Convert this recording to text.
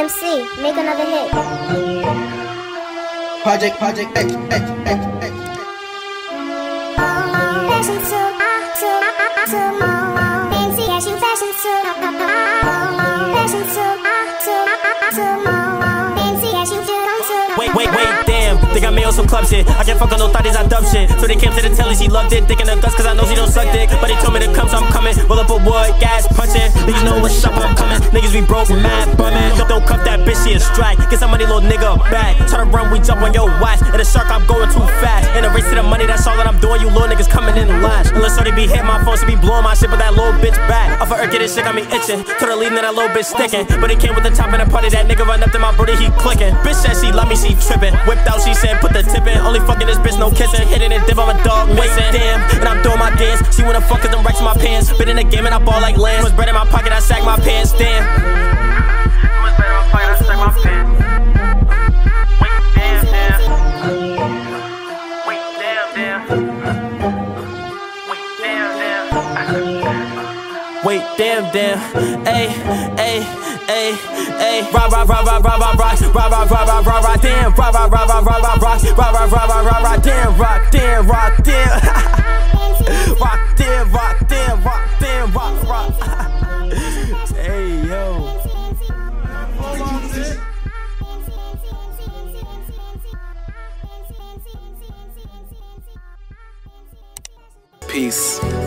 MC, make another hit. Project X. Fashion to fancy as you fashion to fancy as you do. Wait, damn, think I made on some club shit. I can't fuck on no thotties, I dumb shit. So they came to the telly, she loved it. Thinking the guts cause I know she don't suck dick. But they told me to come, so I'm coming. Roll up a wood, gas punching. Niggas know what's up, I'm coming. Niggas be broke, mad, bumming. Don't cuff that bitch, she a strike. Get some money, little nigga, back. Try to run, we jump on your watch. In the shark, I'm going too fast. In the race to the money, that's all that I'm doing. You little niggas coming in the line. Unless they be hitting my phone, she be blowing my shit, but that little bitch back. Off of Urk, this shit got me itching. To the leading, that little bitch sticking. But it came with the top in the party, that nigga run up to my booty, he clicking. Bitch said she love me, she tripping. Whipped out, she said, put the tip in. Only fucking this bitch, no kissing. Hitting it, dip, I'm a dog, missing. Damn, and I'm doing my dance. She wanna fuck cause I'm racks in my pants. Been in the game and I ball like Lance. Was bread in my pocket, I sack my pants, damn. Was bread in my pocket, I sack my pants. Wait, damn. Wait, damn. Ayy. Rah, damn. Rah, damn. Rock. Hey, yo. Peace.